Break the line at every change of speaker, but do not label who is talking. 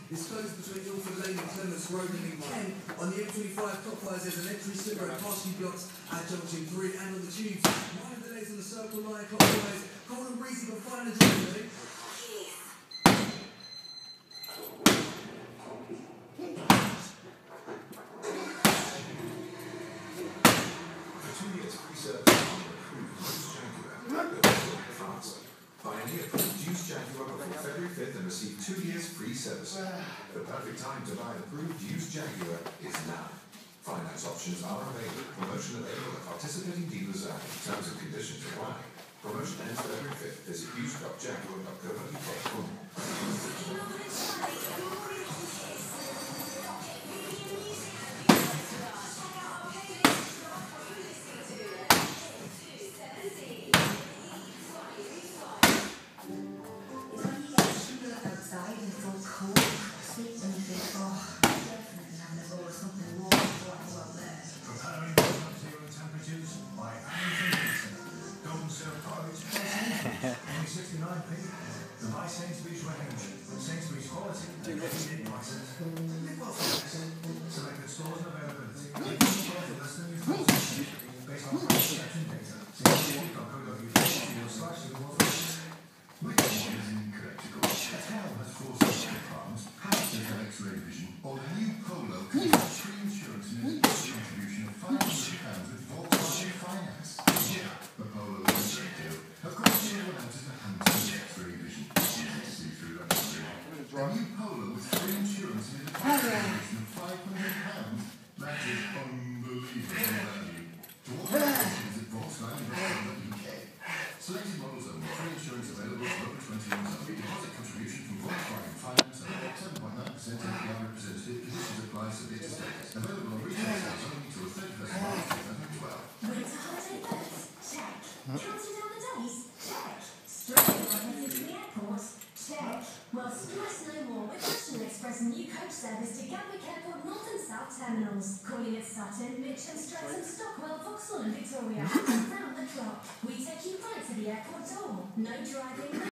is closed between Ilford Lane and Clements Road in Kent. On the M25 clockwise, there's an entry slip road past blocks at junction 3 and on the tubes. 9 delays on the Circle Line clockwise. Cold and breezy but fine and dry.
February 5th and receive 2 years free service. The perfect time to buy an approved used Jaguar is now. Finance options are available. Promotion available at participating dealers only. Terms and conditions apply. Promotion ends February 5th. Visit used.jaguar.co.uk for more.
Only 69p. The My Sainsbury's range. Sainsbury's quality. Convenient prices. Live well for less. Selected stores and availability. Less than you thought. Based on price perception data. Which one is incorrect? Karl has 4 separate departments. Hampton for X-ray vision. Or the new Polo contains free insurance and an contribution of £500 with Volkswagen Finance. Yeah, the Polo is a great deal. Of course, everyone else is a Hampton X-ray vision. See through that. The new Polo with free insurance and a contribution of £500. That is unbelievable value. To all the at Volkswagen.co.uk. Selected models only. Free insurance available for over 20 years only. Deposit contribution from Volkswagen Finance at 7.9% APR representative. Conditions apply subject to status. Available on retail sales only till the 31st of March 2012.
Winter holiday beds? Check. Counting down the days? Check. Straight away to the airport? Check. Well, stress no more with National Express new coach service to Gatwick Airport North and South terminals. Calling at Sutton, Mitcham, Streatham, Stockwell, Vauxhall and Victoria. Round the clock. We take you right to the airport door. No driving.